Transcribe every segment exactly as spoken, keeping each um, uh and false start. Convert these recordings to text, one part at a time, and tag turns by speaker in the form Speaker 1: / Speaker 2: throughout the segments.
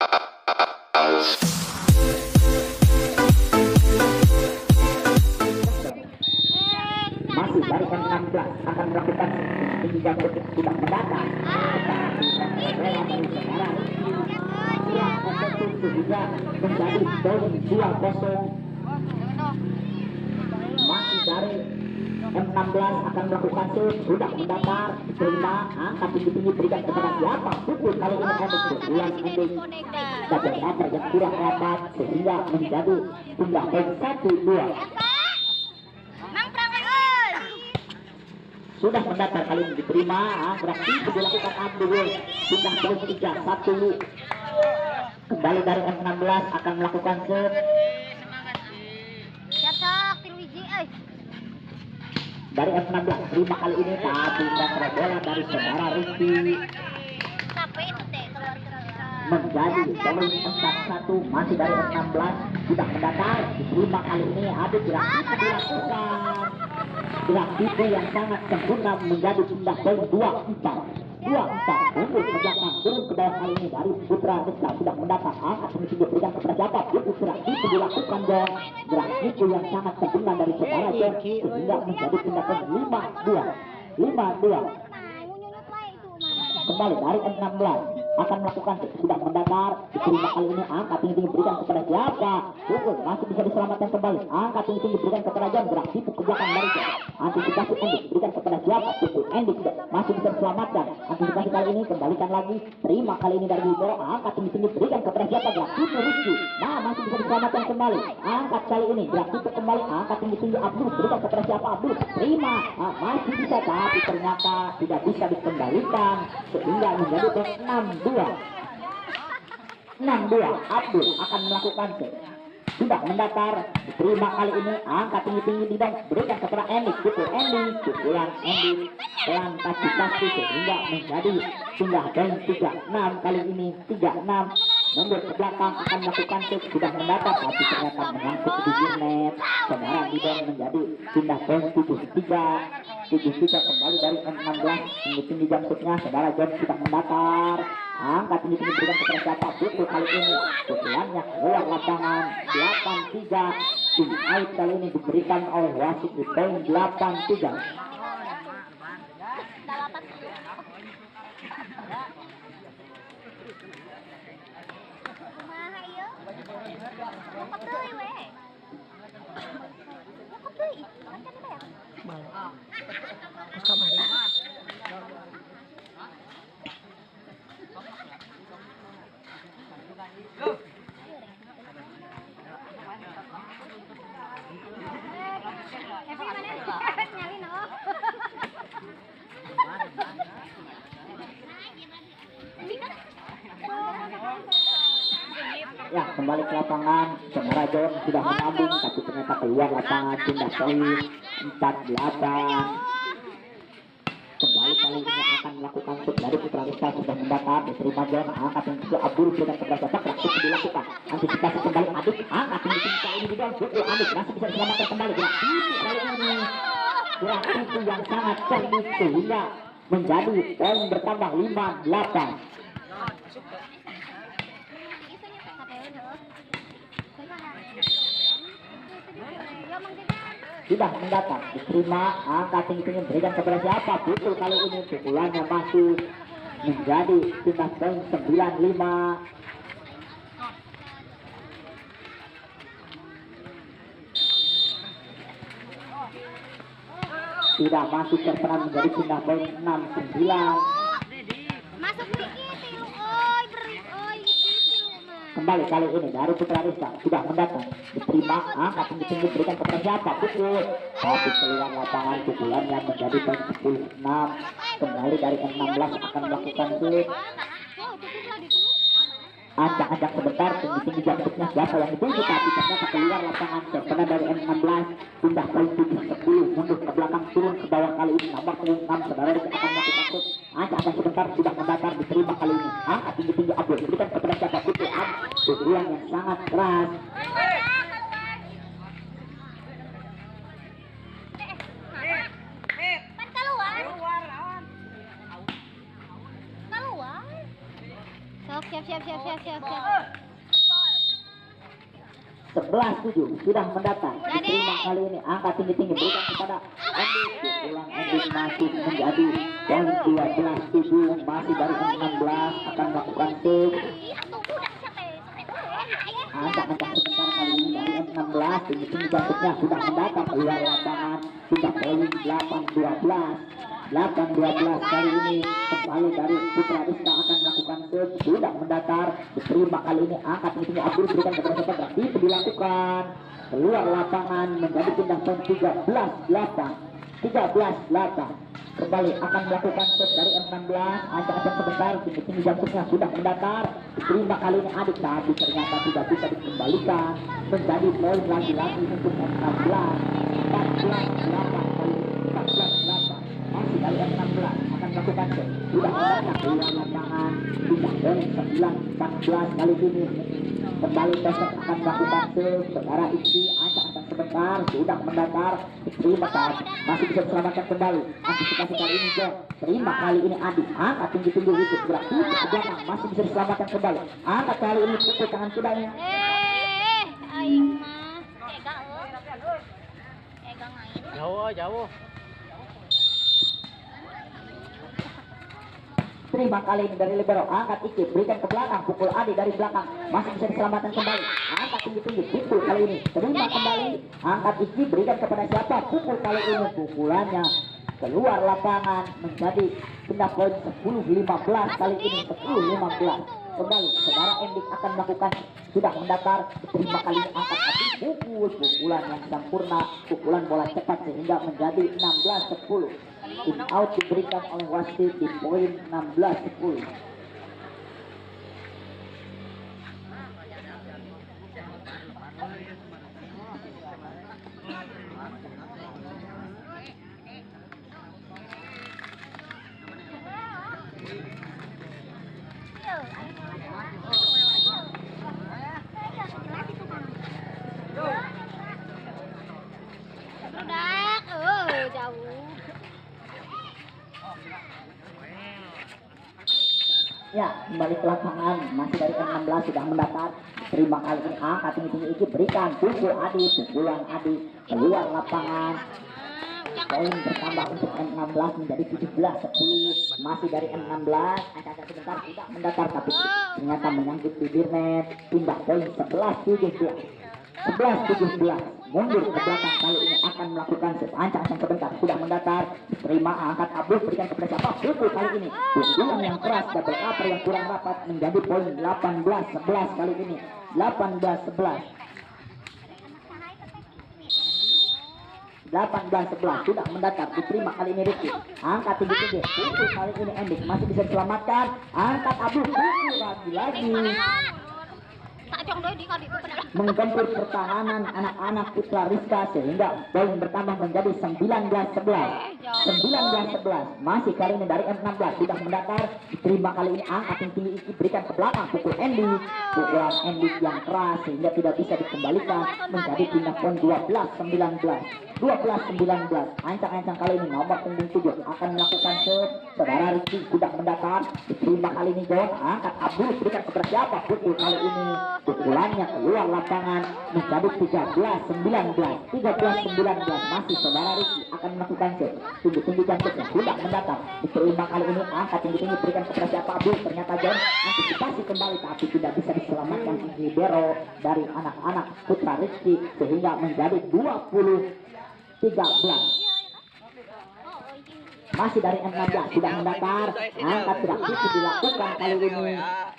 Speaker 1: Masih dari M enam belas akan melakukan tinggi jangkut sudah mendatang, tetapi bola dari saudara kurang efektif sehingga menjadi poin dua kosong. Masih dari M enam belas akan melakukan shoot, sudah mendatar, diterima, angkat tinggi-tinggi berikan kepada siapa? Pukul kali ini Ending berulang Ending saja dapat yang kurang rapat sehingga menjadi jumlah poin satu dua. Sudah mendatar kali ini diterima, berarti dilakukan Abdul, sudah poin tiga satu. Kembali dari M enam belas akan melakukan shoot. Dari M enam belas terima kali ini tapi kontra bola dari saudara Rizky menjadi poin empat satu. Masih dari M enam belas sudah mendatar, diterima kali ini ada gerak itu dilakukan, gerak itu yang sangat sempurna menjadi jumlah poin dua empat dua empat. Mundur ke belakang, turun ke bawah kali ini dari Putra Rizka sudah mendatar, angkat mesti diberikan kepada siapa? Itu gerak itu dilakukan John, gerak itu yang sangat sempurna dari saudara John sehingga menjadi jumlah poin lima dua lima dua. Kembali dari M enam belas akan melakukan sudah mendatar, diterima kali ini angkat tinggi diberikan kepada siapa? Pukul masih bisa diselamatkan kembali, angkat tinggi diberikan kepada John, gerak tipu ke belakang dari John, antisipasi Ending berikan kepada siapa? Pukul Ending masih bisa diselamatkan, antisipasi kali ini kembalikan lagi, terima kali ini dari Biboro, angkat tinggi diberikan kepada siapa? Gerak tipu Rizky, nah masih bisa diselamatkan kembali, angkat kali ini gerak tipu kembali, angkat tinggi tinggi Abdul berikan kepada siapa? Abdul terima, nah, masih bisa tapi ternyata tidak bisa dikembalikan sehingga menjadi poin enam dua enam dua. Abdul akan melakukan set, sudah mendatar, diterima kali ini, angkat tinggi-tinggi di bawah, berikan kepada Ending, pukul Ending, pukulan Ending pelan pasti-pasti sehingga menjadi jumlah poin tiga enam. Kali ini tiga enam. Mundur ke belakang akan melakukan set, sudah mendatar tapi ternyata mengangkut di net, saudara Bidon menjadi jumlah poin tujuh tiga tujuh tiga. Kembali dari M enam belas tinggi-tinggi jam shootnya, saudara John sudah mendatar, angkat tinggi-tinggi berikan kepada siapa? Pukul kali ini, pukulannya keluar lapangan delapan tiga. Tim out kali ini diberikan oleh wasit di poin delapan tiga. Ya, kembali ke lapangan, saudara John sudah menambung tapi ternyata keluar lapangan, jumlah poin empat delapan. Kembali kali ini akan melakukan shoot dari Putra Rizka, sudah mendatar, diterima John, angkat yang kedua Abdul berikan kepada siapa? Praktik dilakukan, antisipasi kembali Adik, angkat yang tinggi kali ini juga pukul Adik, masih bisa diselamatkan kembali, gerak itu kali ini, gerak itu yang sangat cerdik sehingga menjadi poin bertambah lima delapan. Sudah mendatang, diterima, angkat tinggi-tinggi berikan kepada siapa? Pukul kali ini, pukulannya masuk menjadi jumlah poin sembilan lima. Tidak masuk terperan menjadi jumlah poin enam sembilan.
Speaker 2: Masuk dikit, oi, beri, oi,
Speaker 1: Kembali kali ini dari Putra Rizka sudah mendatang, diterima, angkat tinggi-tinggi berikan kepada siapa? Pukul, tapi keluar lapangan, pukulannya menjadi poin sepuluh enam. Kembali dari M enam belas akan melakukan shoot, ajak-ajak sebentar, tinggi-tinggi jangkutnya siapa yang itu, tapi ternyata keluar lapangan, terkena dari M enam belas, pindah poin tujuh sepuluh, mundur ke belakang, turun ke bawah kali ini, nomor enam, saudara Rizka akan melakukan shoot, ajak-ajak sebentar, sudah mendatar, diterima kali ini, angkat tinggi-tinggi Abdul, berikan kepada siapa? Pukul Abdul, pukulan yang sangat keras.
Speaker 2: Siap, siap, siap, siap. siap, siap.
Speaker 1: sebelas tujuh sudah mendatang. Diterima kali ini angka tinggi-tinggi berikan kepada Andy. Pukulan Andy masuk menjadi poin dua belas tujuh. Masih dari enam belas akan melakukan save. Ancang-ancang sebentar kali ini dari enam belas tinggi-tinggi jantungnya sudah mendatang keluar lapangan. Sudah poin delapan dua belas. delapan dua belas kali ini kembali dari Putra Rizka akan melakukan save. Sudah mendatar. Diterima kali ini angkat tinggi Abdul berikan kepada siapa berarti itu dilakukan keluar lapangan menjadi pindah poin tiga belas delapan. tiga belas delapan kembali akan melakukan save dari enam belas. Ancang-ancang sebentar tinggi-tinggi jantungnya sudah mendatar. Diterima kali ini adik tapi ternyata tidak bisa dikembalikan menjadi poin lagi-lagi untuk enam belas. empat belas delapan kali ini empat belas delapan. Masih dari enam belas akan melakukan save. Sudah mendatang keluar lapangan pindah poin sembilan empat belas kali ini kembali besok akan melakukan save. Saudara isi ancang-ancang sebentar sudah mendatar. Terima kasih masih bisa diselamatkan kembali. Antisipasi kali ini John. Terima kali ini Adik angkat tinggi-tinggi ikut gerak ke belakang masih bisa diselamatkan kembali. Angkat kali ini pukul tangan kudanya.
Speaker 2: Eh, aing mah tega euy. Tega ngain.
Speaker 3: Jauh, jauh.
Speaker 1: Terima kali ini dari libero angkat Iki berikan ke belakang pukul Adi dari belakang masih bisa diselamatkan kembali. Angkat tinggi-tinggi pukul kali ini terima kembali angkat Iki berikan kepada siapa pukul kali ini pukulannya keluar lapangan menjadi pindah poin sepuluh lima belas kali ini sepuluh lima belas kembali. Saudara Endik akan melakukan sudah mendatar. Terima kali ini angkat Adi pukul pukulan yang sempurna pukulan bola cepat sehingga menjadi enam belas sepuluh. In out diberikan oleh wasit di poin enam belas sepuluh.
Speaker 2: Produk, oh jauh.
Speaker 1: Ya, kembali ke lapangan masih dari enam belas sudah mendatar. Terima kali ini angkat tinggi-tinggi Iki berikan pukul Adi pukulan Adi keluar lapangan. Poin bertambah untuk M enam belas menjadi tujuh belas sepuluh. Masih dari M enam belas angka-angka sebentar tidak mendatar tapi ternyata menyangkut bibir net. Pindah poin sebelas tujuh belas. sebelas tujuh belas mundur ke belakang kali ini akan melakukan ancang-ancang sebentar sudah mendatar. Terima angkat Abdul berikan kepada siapa pukul kali ini pukulan yang keras double upper yang kurang rapat menjadi poin delapan belas sebelas kali ini delapan belas sebelas delapan belas sebelas sudah mendatar. Diterima kali ini Rifki angkat tinggi-tinggi pukul kali ini Endik masih bisa diselamatkan. Angkat Abdul pukul lagi-lagi menggempur pertahanan anak-anak Putra Rizka sehingga poin bertambah menjadi sembilan belas sebelas sembilan belas sebelas. Masih kali ini dari M enam belas sudah mendatar. Diterima kali ini angkat yang tinggi Iki berikan ke belakang pukul Andy pukulan Andy yang keras sehingga tidak bisa dikembalikan menjadi pindah poin dua belas sembilan belas dua belas sembilan belas. Ancang-ancang kali ini nomor punggung tujuh akan melakukan save. Saudara Rizky sudah mendatar. Diterima kali ini John angkat Abdul berikan kepada siapa pukul kali ini pukulannya keluar lapangan menjadi tiga belas sembilan belas tiga belas sembilan belas. Masih saudara Rizky akan melakukan save. Tinggi-tinggi jantungnya sudah mendatar. Diterima kali ini angkat tinggi-tinggi berikan kepada siapa Abdul ternyata John antisipasi kembali tapi tidak bisa diselamatkan libero dari anak-anak Putra Rizky sehingga menjadi dua puluh tiga belas. Masih dari M enam belas sudah mendatar. Angkat tidak bisa dilakukan kali ini.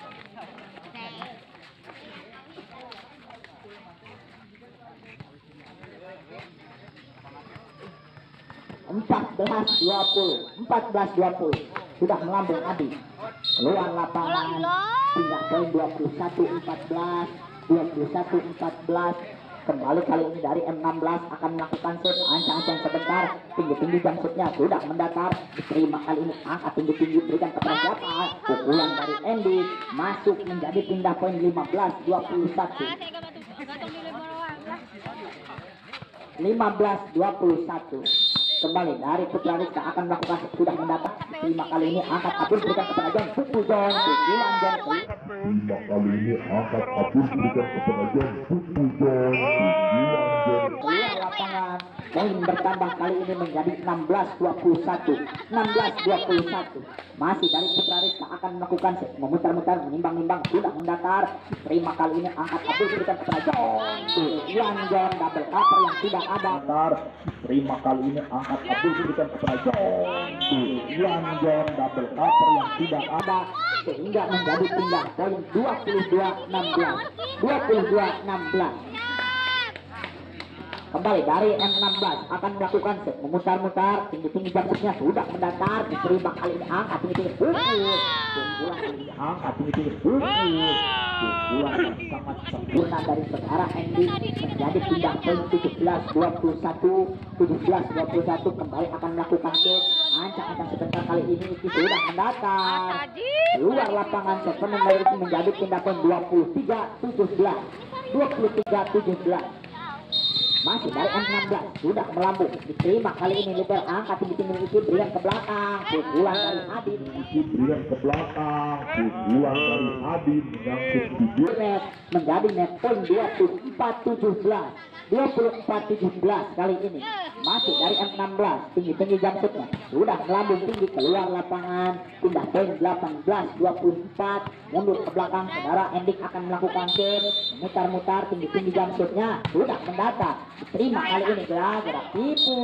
Speaker 1: empat belas dua puluh empat belas dua puluh sudah melambung Adi keluar lapangan pindah poin dua puluh satu empat belas dua puluh satu empat belas. Kembali kali ini dari M enam belas akan melakukan shoot ancang-ancang sebentar. Tinggi-tinggi jam shootnya sudah mendatar. Diterima kali ini angkat tinggi-tinggi berikan kepada siapa? Pukulan dari Andy masuk menjadi pindah poin lima belas dua puluh satu lima belas dua puluh satu kembali dari Putra Rizka akan melakukan sudah mendapat lima kali ini angkat kabur berikan kepada John pukul John pukulan John
Speaker 3: lima kali ini angkat kabur berikan kepada John pukul John pukulan John
Speaker 1: keluar lapangan. Poin bertambah kali ini menjadi enam belas dua puluh satu. enam belas dua puluh satu. Masih dari Putra Rizka akan melakukan memutar-mutar, menimbang-nimbang, sudah mendatar. Terima kali ini angkat kabur berikan kepada John. Pukulan John double cover yang tidak ada. Terima kali ini angkat kabur berikan kepada John. Pukulan John double cover yang tidak ada sehingga menjadi pindah poin dua puluh dua enam belas. dua puluh dua enam belas. Kembali dari M enam belas akan melakukan set memutar-mutar tinggi-tinggi jangkutnya sudah mendatar diterima kali ini angkat tinggi-tinggi pukul pukulan kali ini angkat tinggi-tinggi pukul pukulan yang sangat sempurna dari saudara Andy menjadi pindah poin tujuh belas dua puluh satu tujuh belas dua puluh satu kembali akan melakukan set ancang-ancang sebentar kali ini itu sudah mendatar keluar lapangan set penendang itu menjadi pindah poin dua puluh tiga tujuh belas dua puluh tiga tujuh belas. Masih dari M enam belas sudah melambung diterima kali ini lebar angkat tinggi-tinggi itu berikan ke belakang pukulan dari Adin
Speaker 3: berikan ke belakang pukulan dari Adin menyangkut tujuh
Speaker 1: net menjadi net poin dua puluh empat tujuh belas dua puluh empat tujuh belas kali ini masih dari M enam belas tinggi-tinggi jumpshotnya sudah melambung tinggi keluar lapangan pindah poin delapan belas dua puluh empat mundur ke belakang saudara Endik akan melakukan game mutar-mutar tinggi-tinggi jumpshotnya sudah mendatar diterima kali ini gerak-gerak tipu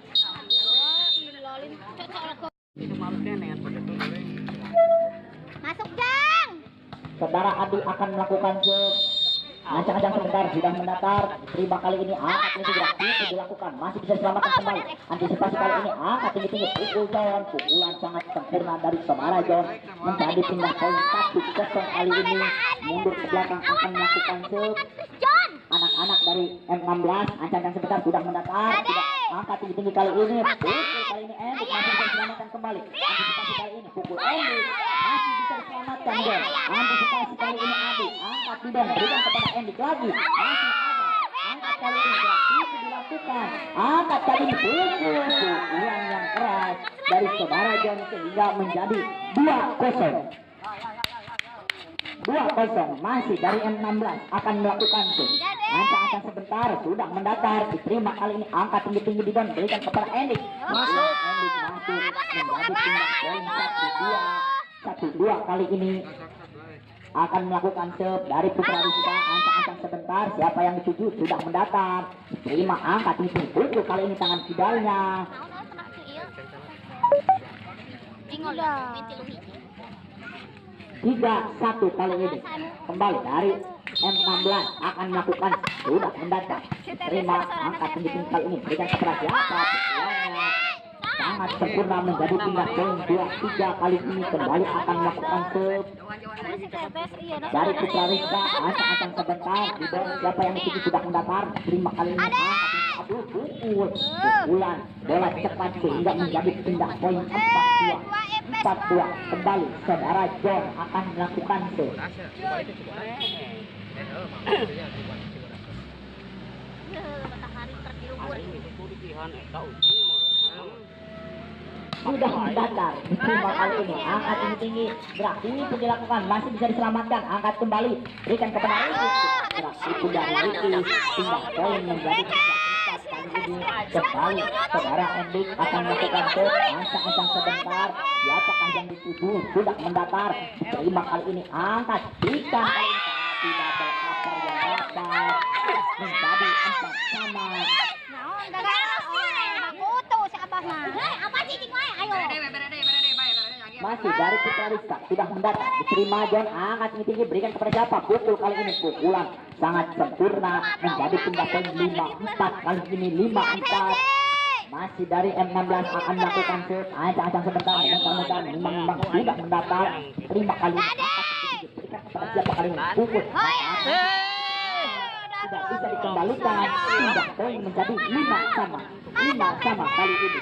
Speaker 2: Masuk Jang.
Speaker 1: saudara Adi akan melakukan game ancang-ancang sebentar sudah mendatar diterima kali ini angkat tinggi gerak tipu dilakukan masih bisa diselamatkan kembali antisipasi kali ini angkat tinggi-tinggi pukul John pukulan sangat sempurna dari saudara John menjadi pindah poin satu kosong kali ini mundur ke belakang akan melakukan game
Speaker 2: John.
Speaker 1: anak-anak dari M enam belas ancang-ancang sebentar sudah mendatar sudah angkat tinggi-tinggi kali ini pukul kali ini Endik masih bisa diselamatkan kembali antisipasi kali ini pukul Endik masih bisa diselamatkan John antisipasi kali ini Adi angkat tidak berikan kepada Endik lagi masih ada angkat kali ini gerak itu dilakukan angkat kali ini pukul pukulan yang keras dari saudara John sehingga menjadi dua kosong dua kosong masih dari M enam belas akan melakukan itu ancang-ancang sebentar sudah mendatar diterima kali ini angkat tinggi-tinggi di John berikan kepada Endik masuk Endik masuk menjadi pindah poin satu dua satu dua kali ini akan melakukan serve dari Putra Rizka ancang-ancang sebentar siapa yang dituju sudah mendatar diterima angkat tinggi pukul kali ini tangan kidalnya tiga satu kali ini kembali dari M enam belas akan melakukan sudah mendatar terima angkat tinggi-tinggi kali ini berikan kepada siapa pukulannya sangat sempurna menjadi pindah poin dua tiga kali ini kembali akan melakukan serve dari Putra Rizka ancang-ancang sebentar di bawah siapa yang itu sudah mendatar terima kali ini angkat aduh pukul pukulan bola cepat sehingga menjadi pindah poin empat dua empat dua kembali saudara John akan melakukan serve sudah mendatar diterima kali ini angkat tinggi-tinggi gerak tinggi itu dilakukan masih bisa diselamatkan angkat kembali berikan kepada Ricky gerak itu dari Ricky pindah poin menjadi tiga empat kali ini kembali saudara Endik akan melakukan serve ancang-ancang sebentar siapakah yang dituju sudah mendatar terima kali ini angkat berikan kali ini tapi double cover yang dapat menjadi empat sama masih dari Putra Rizka sudah mendatar diterima John angkat tinggi-tinggi berikan kepada siapa pukul kali ini pukulan sangat sempurna menjadi pindah poin lima empat kali ini lima empat masih dari M enam belas akan melakukan serve ancang-ancang sebentar menentukan memang sudah mendatar terima kali ini angkat tinggi-tinggi berikan kepada siapa kali ini pukul tidak bisa dikembalikan pindah poin menjadi lima sama lima sama kali ini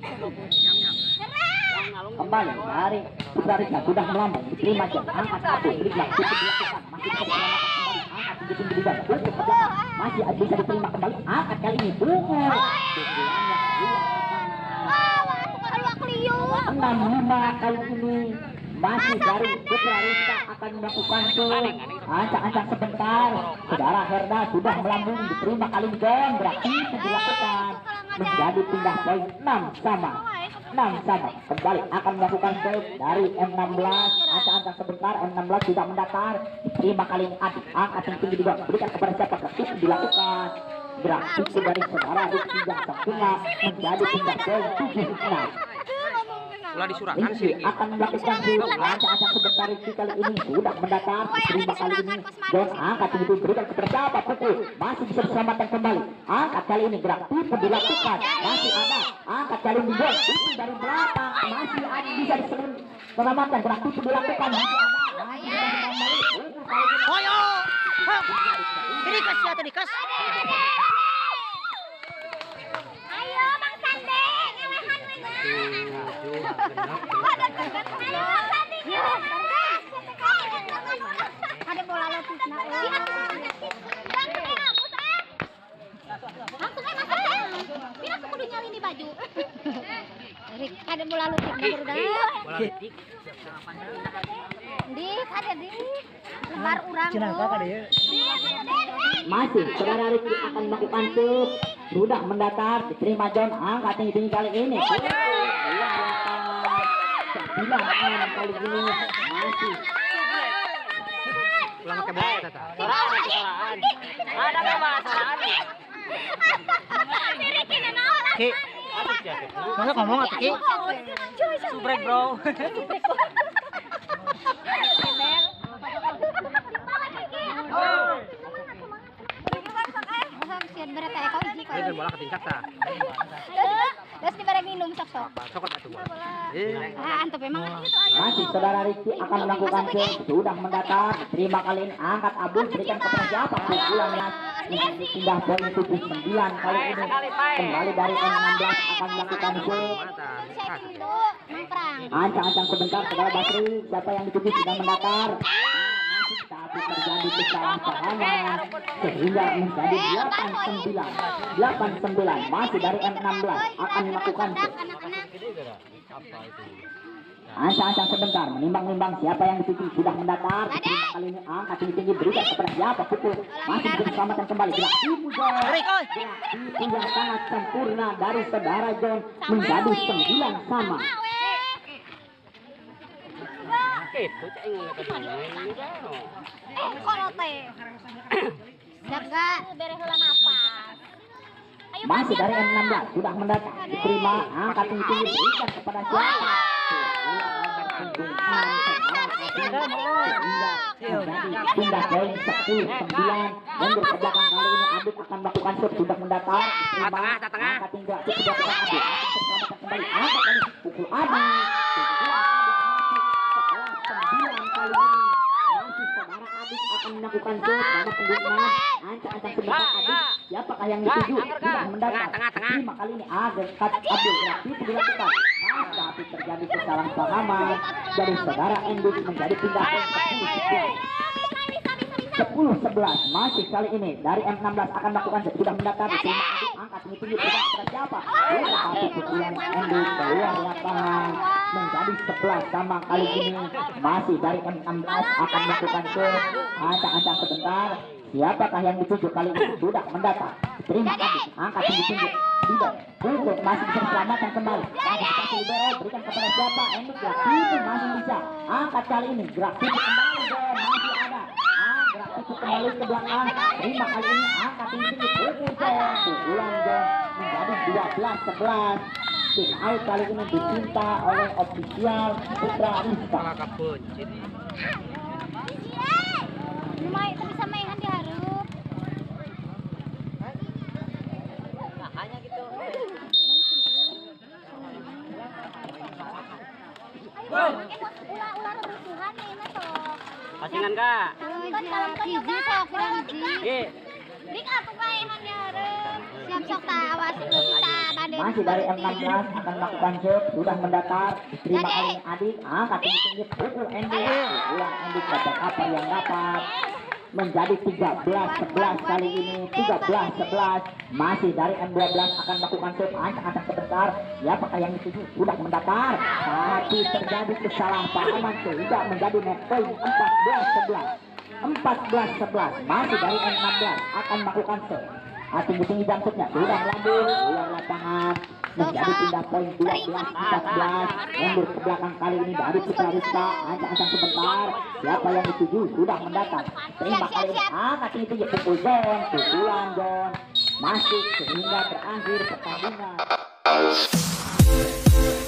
Speaker 1: kembali dari Putra Rizka sudah melambung diterima John angkat satu berikan itu dilakukan masih bisa diselamatkan kembali angkat tinggi-tinggi di bawah pukul ke belakang masih bisa diterima kembali angkat kali ini pukul pukulannya keluar enam lima kali ini masih dari Putra Rista akan melakukan shoot. Ancang-ancang sebentar. Saudara Herda sudah melambung diterima kali John. Berarti itu dilakukan menjadi pindah poin enam sama. enam sama. Kembali akan melakukan shoot dari M enam belas. Ancang-ancang sebentar. M enam belas sudah mendatar. Diterima kali ini Adik. Angkat yang tinggi juga. Berikan kepada siapa? Berarti itu dilakukan. Berarti itu dari saudara Rizky yang sempurna menjadi pindah poin tujuh enam.
Speaker 4: Ulah disurahkan sih.
Speaker 1: Akan melakukan shoot. Ancang-ancang sebentar Rizky kali ini sudah mendatar. Diterima kali ini John angkat itu berikan kepada siapa? Pukul masih bisa diselamatkan kembali. Angkat kali ini gerak tipu dilakukan. Masih ada. Angkat kali ini John itu dari belakang masih ada bisa diselamatkan. Gerak tipu dilakukan. Masih ada. Masih bisa kembali.
Speaker 4: Ayo. Dikas ya dikas.
Speaker 2: Ayo Bang Sande, ngewehan we. Ada bola lopis na. Langsung eh masuk eh. Bila aku kudu nyalin di baju. Rik, ada bola lopis na baru dah.
Speaker 4: Bola detik.
Speaker 2: Dik, ada dik. Lebar urang.
Speaker 1: Masih saudara Rizky akan melakukan shoot. Sudah mendatar. Diterima John angkat yang tinggi kali ini. Sembilan enam kali ini masih.
Speaker 4: Pulang ke bola tata. Soraan. Ada memang soraan.
Speaker 2: Rik ini nolak.
Speaker 4: Ki. Masa ngomong atuh Ki? Subrek bro. Ini bola ketingkat ta.
Speaker 2: Terus dibareng minum sok-sok.
Speaker 4: Sokot atuh bola.
Speaker 2: Ah, antep memang gitu aja.
Speaker 1: Masih saudara Rizky akan melakukan shoot. Sudah mendatar. Terima kali ini angkat Abdul berikan kepada siapa? Pukulan ya. Pindah poin tujuh sembilan kali ini. Kembali dari M enam belas akan melakukan shoot.
Speaker 2: Saya itu memperang.
Speaker 1: Ancang-ancang sebentar saudara Basri. Siapa yang dituju sudah mendatar. Tapi terjadi kesalahpahaman sehingga menjadi delapan sembilan. delapan sembilan masih dari M enam belas akan melakukan shoot. Ancang-ancang sebentar menimbang-nimbang siapa yang dituju sudah mendatar. Terima kali ini angkat tinggi-tinggi berikan kepada siapa? Pukul masih bisa diselamatkan kembali. Gerak tipu John. Gerak tipu yang sangat sempurna dari saudara John menjadi sembilan sama.
Speaker 4: Itu cak ingin
Speaker 2: Eh, kono teh. Jaga beres heula napas. Ayo
Speaker 1: Masih dari M enam belas sudah mendatar. Diterima angkat tinggi-tinggi berikan kepada siapa? Pindah poin sepuluh sembilan. Mundur ke belakang kali ini Adit akan melakukan shoot. Sudah mendatar. Diterima angkat tinggi sudah melakukan Adit. Selamatkan kembali angkat kali pukul Adit. Sembilan kali ini masih saudara Adit akan melakukan shoot pada penggunaan ancang-ancang sebentar Adit. Siapakah yang dituju? Sudah mendatar. Terima kali ini Adit Abdul gratis dilakukan. Mas, tapi terjadi kesalahpahaman. Jadi saudara Endus menjadi pindah poin sepuluh sebelas. Masih kali ini dari M enam belas akan melakukan shoot. Sudah mendatar. Terima Adit angkat tinggi-tinggi berikan kepada siapa? Tapi pukulan Endus keluar lapangan menjadi sebelas sama kali ini. Masih dari M enam belas akan melakukan shoot. Ancang-ancang sebentar. Siapakah yang dituju kali ini? Sudah mendatar. Terima kasih. Angkat tinggi-tinggi. Tidak. Pukul masih bisa diselamatkan kembali. Masih dikasih libero. Berikan kepada siapa? Endus gerak tipu masih bisa. Angkat kali ini. Gerak tipu kembali. John masih ada. Ah, gerak tipu kembali ke belakang. Terima kali ini. Angkat tinggi-tinggi. Pukul John. Pukulan John menjadi dua belas sebelas. Tim out kali ini dicinta oleh ofisial Putra Rista.
Speaker 4: Kapuncit.
Speaker 2: Lumayan itu bisa mainan diharap.
Speaker 4: Makanya gitu.
Speaker 2: Ular-ular bersuhan mainan sok.
Speaker 4: Pasingan kak.
Speaker 2: Kan kalau hiji sok kurang hiji.
Speaker 4: Ye.
Speaker 2: Dik aku mainan diharap. Siap sok tawas itu kita banding.
Speaker 1: Masih dari M enam belas akan melakukan shoot. Sudah mendatar. Diterima kali ini Adik. Angkat tinggi-tinggi. Pukul Endus. Pukulan Endus dapat apa yang dapat. menjadi tiga belas sebelas kali ini. Tiga belas sebelas masih dari M dua belas akan melakukan save. Ancang-ancang sebentar, siapakah yang dituju sudah mendatar, tapi terjadi kesalahpahaman sehingga menjadi net point empat belas sebelas. Empat belas sebelas masih dari M enam belas akan melakukan save. Ah, tinggi-tinggi jantungnya sudah melambung luar lapangan, menjadi pindah poin dua belas empat belas. Mundur ke belakang kali ini dari Putra Rizka. Ancang-ancang sebentar, siapa yang dituju sudah mendatang. Terima kali ini angkat tinggi-tinggi pukul John, pukulan John masuk sehingga berakhir pertandingan.